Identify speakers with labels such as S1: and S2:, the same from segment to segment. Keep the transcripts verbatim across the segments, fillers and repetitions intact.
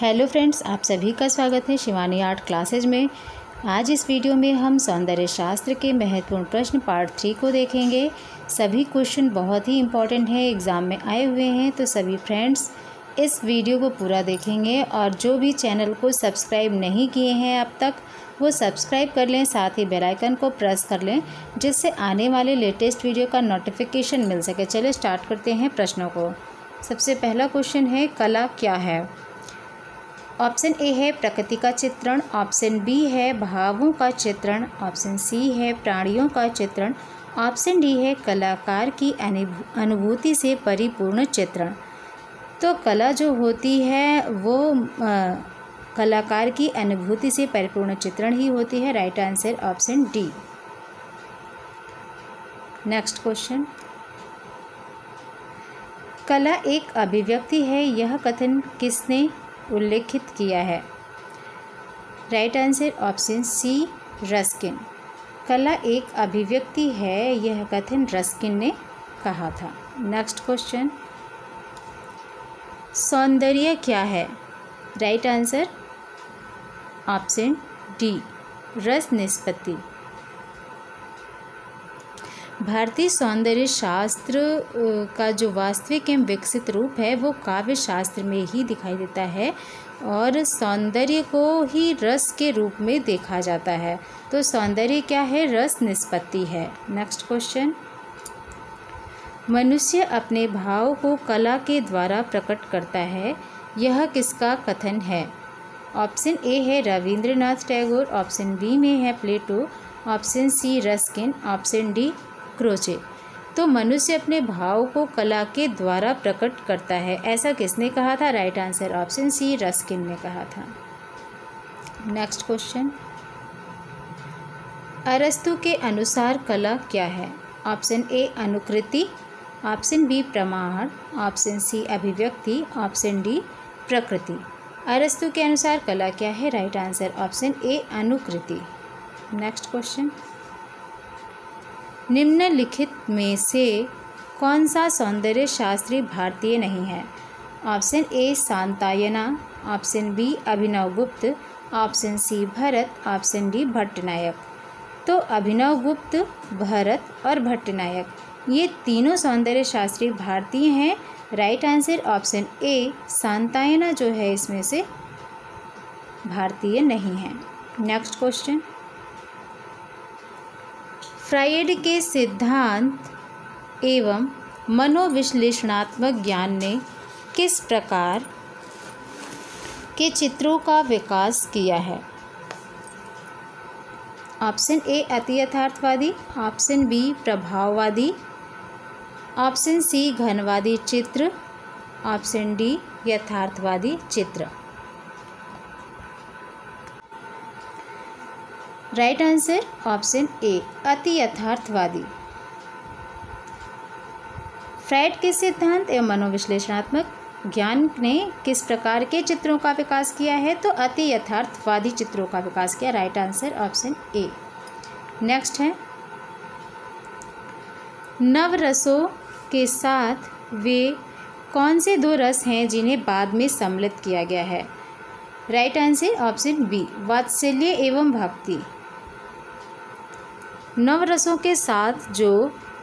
S1: Hello friends, आप सभी का स्वागत है शिवानी आर्ट क्लासेज में। आज इस वीडियो में हम सौंदर्य शास्त्र के महत्वपूर्ण प्रश्न पार्ट थ्री को देखेंगे। सभी क्वेश्चन बहुत ही इम्पॉर्टेंट हैं, एग्ज़ाम में आए हुए हैं, तो सभी फ्रेंड्स इस वीडियो को पूरा देखेंगे। और जो भी चैनल को सब्सक्राइब नहीं किए हैं अब तक, वो सब्सक्राइब कर लें, साथ ही बेल आइकन को प्रेस कर लें, जिससे आने वाले लेटेस्ट वीडियो का नोटिफिकेशन मिल सके। चलिए स्टार्ट करते हैं प्रश्नों को। सबसे पहला क्वेश्चन है, कला क्या है? ऑप्शन ए है प्रकृति का चित्रण, ऑप्शन बी है भावों का चित्रण, ऑप्शन सी है प्राणियों का चित्रण, ऑप्शन डी है कलाकार की अनुभूति से परिपूर्ण चित्रण। तो कला जो होती है वो आ, कलाकार की अनुभूति से परिपूर्ण चित्रण ही होती है। Right answer option D. Next question, कला एक अभिव्यक्ति है, यह कथन किसने उल्लेखित किया है? Right answer option C, Ruskin. कला एक अभिव्यक्ति है, यह कथन रस्किन ने कहा था। नेक्स्ट क्वेश्चन, सौंदर्य क्या है? राइट आंसर ऑप्शन डी, रस निष्पत्ति। भारतीय सौंदर्य शास्त्र का जो वास्तविक एवं विकसित रूप है वो काव्य शास्त्र में ही दिखाई देता है, और सौंदर्य को ही रस के रूप में देखा जाता है। तो सौंदर्य क्या है? रस निष्पत्ति है। नेक्स्ट क्वेश्चन, मनुष्य अपने भाव को कला के द्वारा प्रकट करता है, यह किसका कथन है? ऑप्शन ए है रविंद्रनाथ टैगोर, ऑप्शन बी में है Plato, option C Ruskin, option D Croce. तो मनुष्य अपने भाव को कला के द्वारा प्रकट करता है, ऐसा किसने कहा था? Right answer option C, Ruskin ने कहा था। नेक्स्ट क्वेश्चन, अरस्तु के अनुसार कला क्या है? ऑप्शन ए अनुकृति, ऑप्शन बी प्रमाण, ऑप्शन सी अभिव्यक्ति, ऑप्शन डी प्रकृति। अरस्तु के अनुसार कला क्या है? राइट आंसर ऑप्शन ए, अनुकृति। नेक्स्ट क्वेश्चन, निम्नलिखित में से कौन सा सौंदर्य शास्त्री भारतीय नहीं है? Option A Santayana, option B Abhinavgupta, option C Bharat, option D Bhattanayak. तो अभिनवगुप्त, भरत और भट्टनायक ये तीनों सौंदर्य शास्त्री भारतीय हैं। Right answer option A, Santayana जो है इसमें से भारतीय नहीं है। नेक्स्ट क्वेश्चन, फ्रायड के सिद्धांत एवं मनोविश्लेषणात्मक ज्ञान ने किस प्रकार के चित्रों का विकास किया है? ऑप्शन ए अति यथार्थवादी, ऑप्शन बी प्रभाववादी, ऑप्शन सी घनवादी चित्र, ऑप्शन डी यथार्थवादी चित्र। राइट आंसर ऑप्शन ए, अति यथार्थवादी। फ्रायड के सिद्धांत एवं मनोविश्लेषणात्मक ज्ञान ने किस प्रकार के चित्रों का विकास किया है? तो अति यथार्थवादी चित्रों का विकास किया। Right answer option A. Next है, नवरसों के साथ वे कौन से दो रस हैं जिन्हें बाद में सम्मिलित किया गया है? राइट आंसर ऑप्शन बी, वात्सल्य एवं भक्ति। नवरसों के साथ जो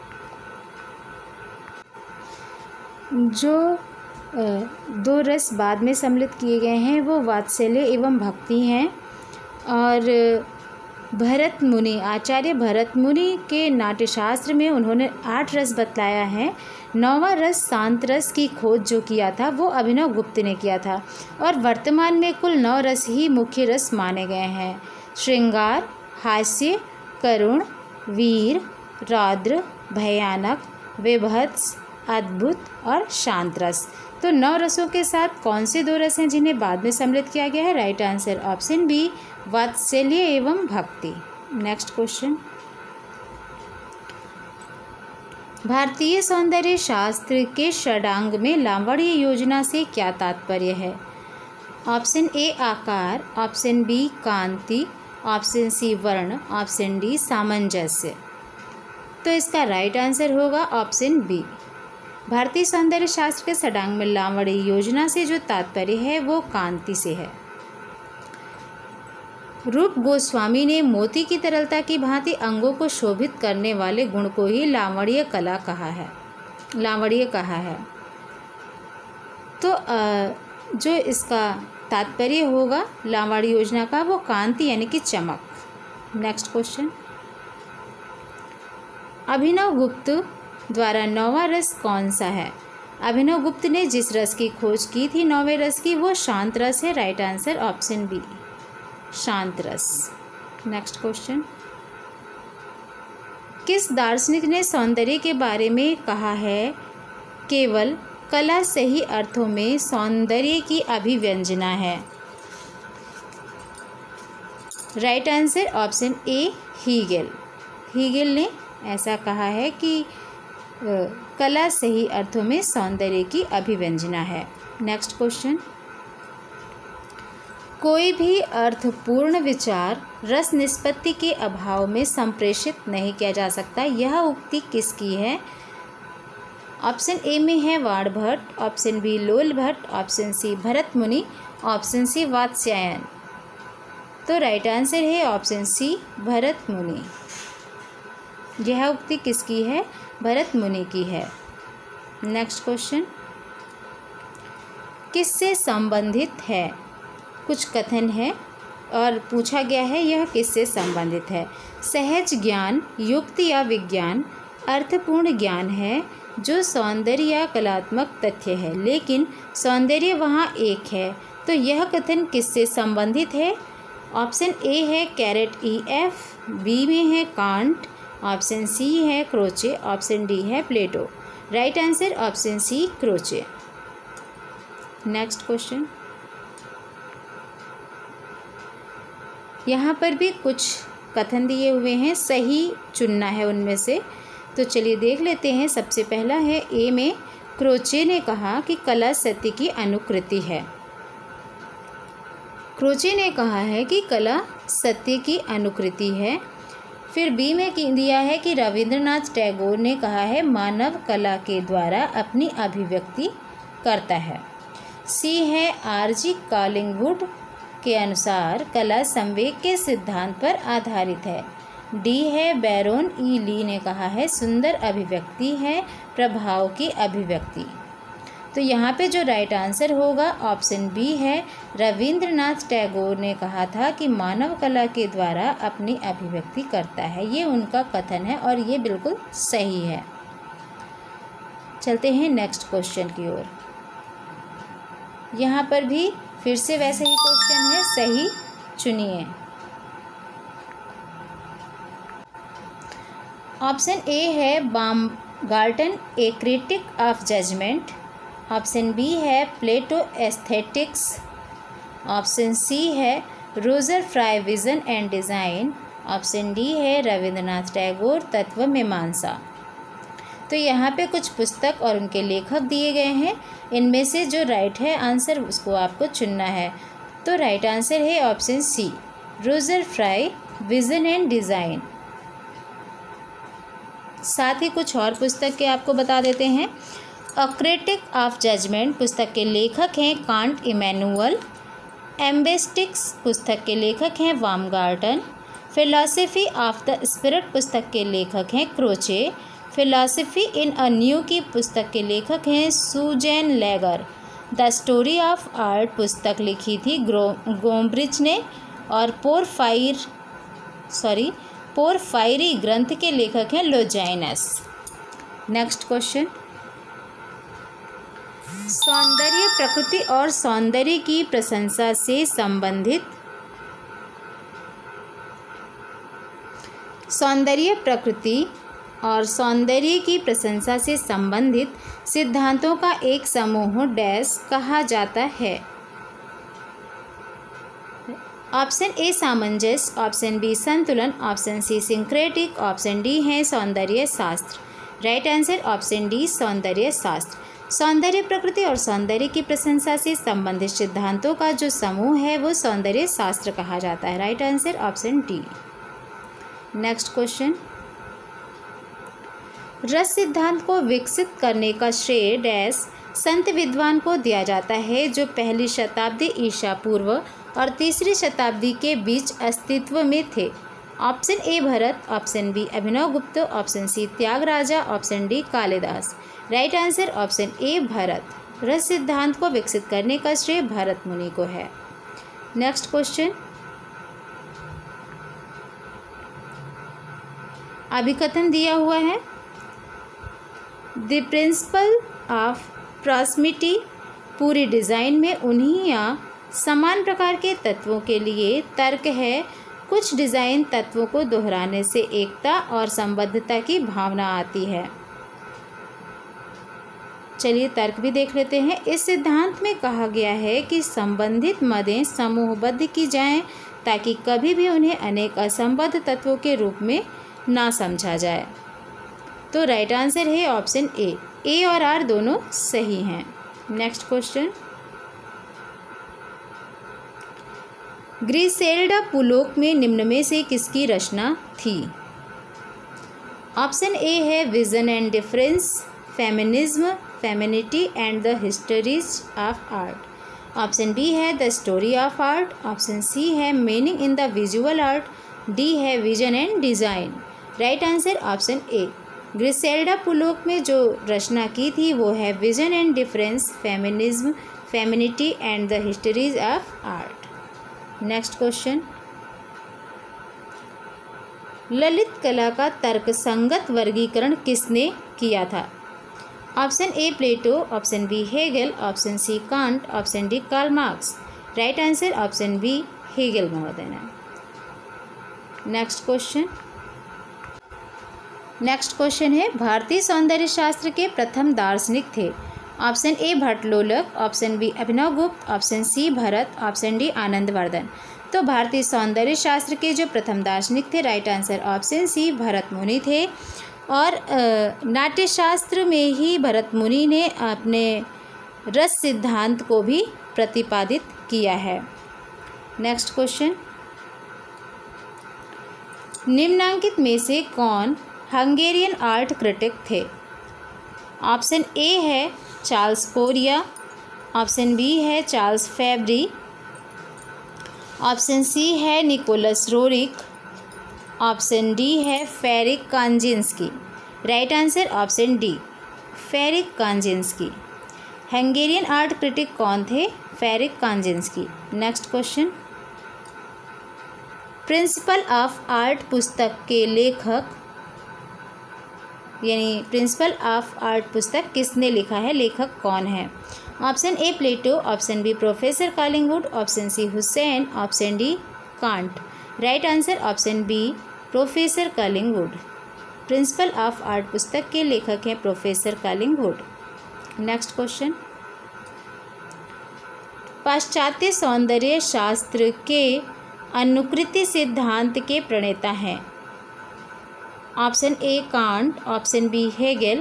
S1: जो दो रस बाद में सम्मिलित किए गए हैं वो वात्सल्य एवं भक्ति हैं। और भरत मुनि, आचार्य भरत मुनि के नाट्यशास्त्र में उन्होंने आठ रस बतलाया है। नौवां रस शांत रस की खोज जो किया था वो अभिनव गुप्त ने किया था। और वर्तमान में कुल नौ रस ही मुख्य रस माने गए हैं: श्रृंगार, हास्य, करुण, वीर, रौद्र, भयानक, विभत्स, अद्भुत और शांत रस। तो नौ रसों के साथ कौन से दो रस हैं जिन्हें बाद में सम्मिलित किया गया है? राइट आंसर ऑप्शन बी, वात्सल्य एवं भक्ति। नेक्स्ट क्वेश्चन, भारतीय सौंदर्य शास्त्र के षडांग में लावण्य योजना से क्या तात्पर्य है? ऑप्शन ए आकार, ऑप्शन बी कांति, ऑप्शन सी वर्ण, ऑप्शन डी सामंजस्य। तो इसका राइट आंसर होगा ऑप्शन बी, भारतीय सौंदर्य शास्त्र के षडांग में लावण्य योजना से जो तात्पर्य है वो कांति से है। रूप गोस्वामी ने मोती की तरलता की भांति अंगों को शोभित करने वाले गुण को ही लावण्य कला कहा है, लावण्य कहा है। तो जो इसका तात्पर्य होगा लावण्य योजना का वो कांति यानी कि चमक। नेक्स्ट क्वेश्चन, अभिनव गुप्त द्वारा नौवां रस कौन सा है? अभिनव गुप्त ने जिस रस की खोज की थी नौवें रस की वो शांत रस है। राइट आंसर ऑप्शन बी, शांत रस। नेक्स्ट क्वेश्चन, किस दार्शनिक ने सौंदर्य के बारे में कहा है केवल कला सही अर्थों में सौंदर्य की अभिव्यंजना है? Right answer option A, Hegel. Hegel ने ऐसा कहा है कि कला सही अर्थों में सौंदर्य की अभिव्यंजना है। नेक्स्ट क्वेश्चन, कोई भी अर्थपूर्ण विचार रस निष्पत्ति के अभाव में संप्रेषित नहीं किया जा सकता, यह उक्ति किसकी है? ऑप्शन ए में है Banabhatta, option B Lol Bhatt, option C Bharat Muni, option C Vatsyayan. तो राइट आंसर है ऑप्शन सी, भरत मुनि। यह उक्ति किसकी है? भरत मुनि की है। नेक्स्ट क्वेश्चन, किससे संबंधित है? कुछ कथन है और पूछा गया है यह किससे संबंधित है। सहज ज्ञान, युक्ति या विज्ञान अर्थपूर्ण ज्ञान है जो सौंदर्य या कलात्मक तथ्य है, लेकिन सौंदर्य वहाँ एक है। तो यह कथन किससे संबंधित है? ऑप्शन ए है कैरेट ई एफ, बी में है कांट, ऑप्शन सी है क्रोचे, ऑप्शन डी है Plato. Right answer option C, Croce. Next question, यहाँ पर भी कुछ कथन दिए हुए हैं, सही चुनना है उनमें से। तो चलिए देख लेते हैं। सबसे पहला है ए में, क्रोचे ने कहा कि कला सत्य की अनुकृति है। क्रोचे ने कहा है कि कला सत्य की अनुकृति है। फिर बी में दिया है कि रविंद्रनाथ टैगोर ने कहा है मानव कला के द्वारा अपनी अभिव्यक्ति करता है। सी है आर जी कॉलिंगवुड के अनुसार कला संवेग के सिद्धांत पर आधारित है। डी है बैरोन ई ली ने कहा है सुंदर अभिव्यक्ति है प्रभाव की अभिव्यक्ति। तो यहाँ पे जो राइट आंसर होगा ऑप्शन बी है, रविंद्रनाथ टैगोर ने कहा था कि मानव कला के द्वारा अपनी अभिव्यक्ति करता है। ये उनका कथन है और ये बिल्कुल सही है। चलते हैं नेक्स्ट क्वेश्चन की ओर। यहाँ पर भी फिर से वैसे ही क्वेश्चन है, सही चुनिए। ऑप्शन ए है Baumgarten a critique of judgment, option B है प्लेटो एस्थेटिक्स, ऑप्शन सी है Roger Fry vision and design, option D है रविंद्रनाथ टैगोर तत्व मीमांसा। तो यहाँ पे कुछ पुस्तक और उनके लेखक दिए गए हैं, इनमें से जो राइट है आंसर उसको आपको चुनना है। तो राइट आंसर है option C, Roger Fry vision and design. साथ ही कुछ और पुस्तक के आपको बता देते हैं। अ क्रिटिक ऑफ जजमेंट पुस्तक के लेखक हैं कांट इमैनुअल, एम्बेस्टिक्स पुस्तक के लेखक हैं Baumgarten, philosophy of the spirit पुस्तक के लेखक हैं Croce, philosophy in a new की पुस्तक के लेखक हैं Susanne Langer, the story of art पुस्तक लिखी थी गोम्ब्रिज ने, और पोरफायर सॉरी पोरफायरी ग्रंथ के लेखक हैं लोजाइनस। नेक्स्ट क्वेश्चन, सौंदर्य प्रकृति और सौंदर्य की प्रशंसा से संबंधित सौंदर्य प्रकृति और सौंदर्य की प्रशंसा से संबंधित सिद्धांतों का एक समूह डैश कहा जाता है। ऑप्शन ए सामंजस्य, ऑप्शन बी संतुलन, option C syncretic, option D है सौंदर्य शास्त्र। राइट आंसर ऑप्शन डी, सौंदर्य शास्त्र। सौंदर्य प्रकृति और सौंदर्य की प्रशंसा से संबंधित सिद्धांतों का जो समूह है वो सौंदर्य शास्त्र कहा जाता है। Right answer option D. Next question, रस सिद्धांत को विकसित करने का श्रेय डैश संत विद्वान को दिया जाता है जो पहली शताब्दी ईसा पूर्व और तीसरी शताब्दी के बीच अस्तित्व में थे। Option A Bharat, option B Abhinav Gupt, option C Tyagaraja, option D Kalidas. Right answer option A Bharat. रस सिद्धांत को विकसित करने का श्रेय भरत मुनि को है। नेक्स्ट क्वेश्चन, अभिकथन दिया हुआ है। द प्रिंसिपल ऑफ प्रॉक्सिमिटी पूरी डिज़ाइन में उन्हीं या समान प्रकार के तत्वों के लिए तर्क है। कुछ डिज़ाइन तत्वों को दोहराने से एकता और संबद्धता की भावना आती है। चलिए तर्क भी देख लेते हैं। इस सिद्धांत में कहा गया है कि संबंधित मदें समूहबद्ध की जाएं ताकि कभी भी उन्हें अनेक असंबद्ध तत्वों के रूप में ना समझा जाए। तो राइट आंसर है ऑप्शन ए। ए और आर दोनों सही हैं। नेक्स्ट क्वेश्चन, ग्रिसेल्डा पुलोक में निम्न में से किसकी रचना थी? ऑप्शन ए है vision and difference, feminism, femininity and the histories of art. Option B है the story of art, option C है meaning in the visual art, D है vision and design. Right answer option A. Griselda Pollock में जो रचना की थी वो है vision and difference, feminism, femininity and the histories of art. Next question, ललित कला का तर्कसंगत वर्गीकरण किसने किया था? Option A Plato, option B Hegel, option C Kant, option D Karl Marx. Right answer option B Hegel महोदय ने। नेक्स्ट क्वेश्चन, नेक्स्ट क्वेश्चन है भारतीय सौंदर्य शास्त्र के प्रथम दार्शनिक थे। Option A Bhattalolak, option B Abhinav Gupt, option C Bharat, option D Anandvardhan. तो भारतीय सौंदर्य शास्त्र के जो प्रथम दार्शनिक थे, right answer option C Bharat Muni थे। और नाट्य शास्त्र में ही भरत मुनि ने अपने रस सिद्धांत को भी प्रतिपादित किया है। नेक्स्ट क्वेश्चन, निम्नांकित में से कौन हंगेरियन आर्ट क्रिटिक थे? ऑप्शन ए है चार्ल्स कोरिया, ऑप्शन बी है चार्ल्स फेब्री, ऑप्शन सी है निकोलस रोरिक, ऑप्शन डी है Ferik Kanjinsky. Right answer option D Ferik Kanjinsky. Hungarian art critic कौन थे? Ferik Kanjinsky. Next question, principle of art पुस्तक के लेखक यानी प्रिंसिपल ऑफ आर्ट पुस्तक किसने लिखा है? लेखक कौन है? Option A Plato, option B professor Collingwood, option C Hussain, option D Kant. Right answer option B professor Collingwood. Principle of art पुस्तक के लेखक हैं प्रोफेसर कॉलिंगवुड। नेक्स्ट क्वेश्चन, पाश्चात्य सौंदर्य शास्त्र के अनुकृति सिद्धांत के प्रणेता हैं। Option A Kant, option B Hegel,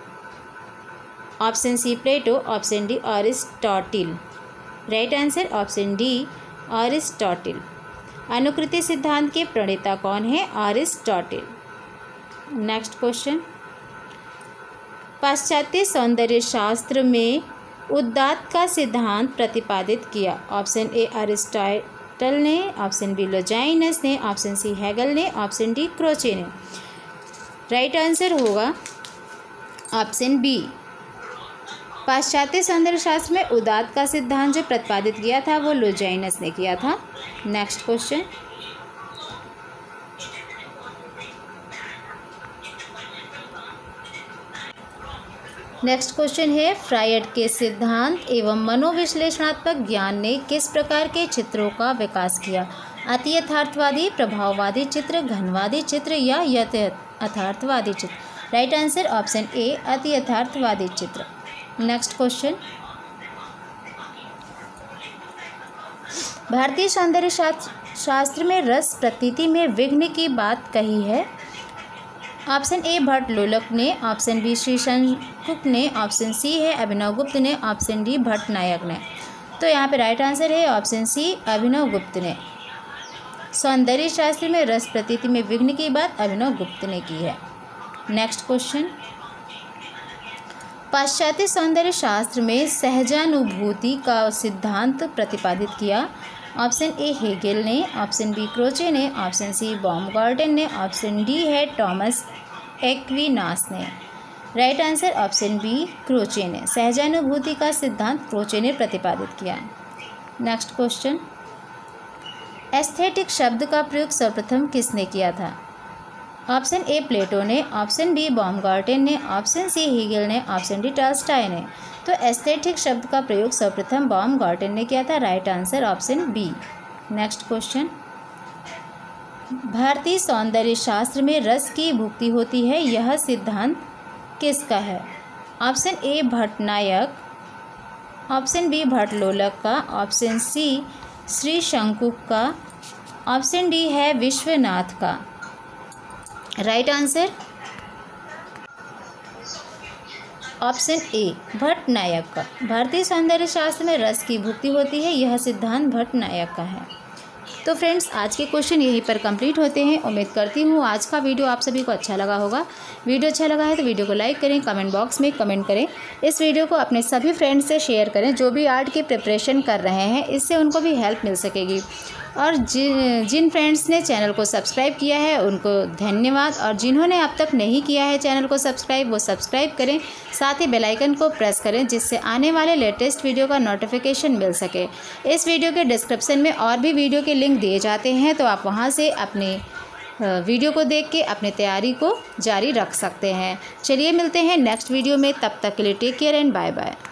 S1: option C Plato, option D Aristotle. Right answer option D Aristotle. अनुकृति सिद्धांत के प्रणेता कौन है? अरिस्टोटिल। नेक्स्ट क्वेश्चन, पाश्चात्य सौंदर्य शास्त्र में उदात्त का सिद्धांत प्रतिपादित किया। ऑप्शन ए अरिस्टोटल ने, ऑप्शन बी लोजाइनस ने, ऑप्शन सी हेगल ने, ऑप्शन डी क्रोचे ने। राइट आंसर होगा ऑप्शन बी। पाश्चात्य सौंदर्य शास्त्र में उदात्त का सिद्धांत जो प्रतिपादित किया था वो लोजाइनस ने किया था। नेक्स्ट क्वेश्चन, नेक्स्ट क्वेश्चन है फ्रायड के सिद्धांत एवं मनोविश्लेषणात्मक ज्ञान ने किस प्रकार के चित्रों का विकास किया? अति यथार्थवादी, प्रभाववादी चित्र, घनवादी चित्र या यथार्थवादी चित्र? राइट आंसर ऑप्शन ए अति यथार्थवादी चित्र। नेक्स्ट क्वेश्चन, भारतीय सौंदर्य शास्त्र में रस प्रतीति में विघ्न की बात कही है। ऑप्शन ए भट्टलोलक ने, ऑप्शन बी श्री शंकुक ने, ऑप्शन सी है अभिनव गुप्त ने, ऑप्शन डी भट्टनायक ने। तो यहाँ पे राइट आंसर है ऑप्शन सी अभिनव गुप्त ने। सौंदर्य शास्त्र में रस प्रतीति में विघ्न की बात अभिनव गुप्त ने की है। नेक्स्ट क्वेश्चन, पाश्चात्य सौंदर्य शास्त्र में सहजानुभूति का सिद्धांत प्रतिपादित किया। ऑप्शन ए हेगेल ने, ऑप्शन बी क्रोचे ने, ऑप्शन सी बाउमगार्टन ने, ऑप्शन डी है टॉमस एक्विनास ने। Right answer option B Croce ने। सहजानुभूति का सिद्धांत क्रोचे ने प्रतिपादित किया। नेक्स्ट क्वेश्चन, एस्थेटिक शब्द का प्रयोग सर्वप्रथम किसने किया था। ऑप्शन ए प्लेटो ने, ऑप्शन बी बाउमगार्टन ने, ऑप्शन सी हेगेल ने, ऑप्शन डी टॉल्स्टॉय ने। तो एस्थेटिक शब्द का प्रयोग सर्वप्रथम बाउमगार्टन ने किया था। Right answer option B. Next question, भारतीय सौंदर्य शास्त्र में रस की भुक्ति होती है, यह सिद्धांत किसका है। Option A Bhattanayak, option B Bhattlolak का, ऑप्शन सी श्री शंकुक का, ऑप्शन डी है विश्वनाथ का। Right answer option A Bhattanayak का। भारतीय सौंदर्य शास्त्र में रस की भुक्ति होती है, यह सिद्धांत भट्टनायक का है। तो फ्रेंड्स, आज के क्वेश्चन यहीं पर कंप्लीट होते हैं। उम्मीद करती हूँ आज का वीडियो आप सभी को अच्छा लगा होगा। वीडियो अच्छा लगा है तो वीडियो को लाइक करें, कमेंट बॉक्स में कमेंट करें। इस वीडियो को अपने सभी फ्रेंड्स से शेयर करें जो भी आर्ट की प्रिपरेशन कर रहे हैं, इससे उनको भी हेल्प मिल सकेगी। और जिन जिन फ्रेंड्स ने चैनल को सब्सक्राइब किया है उनको धन्यवाद, और जिन्होंने अब तक नहीं किया है चैनल को सब्सक्राइब, वो सब्सक्राइब करें, साथ ही बेल आइकन को प्रेस करें जिससे आने वाले लेटेस्ट वीडियो का नोटिफिकेशन मिल सके। इस वीडियो के डिस्क्रिप्शन में और भी वीडियो के लिंक दिए जाते हैं, तो आप वहां से अपने वीडियो को देख के अपनी तैयारी को जारी रख सकते हैं। चलिए मिलते हैं नेक्स्ट वीडियो में, तब तक के लिए take care and bye bye.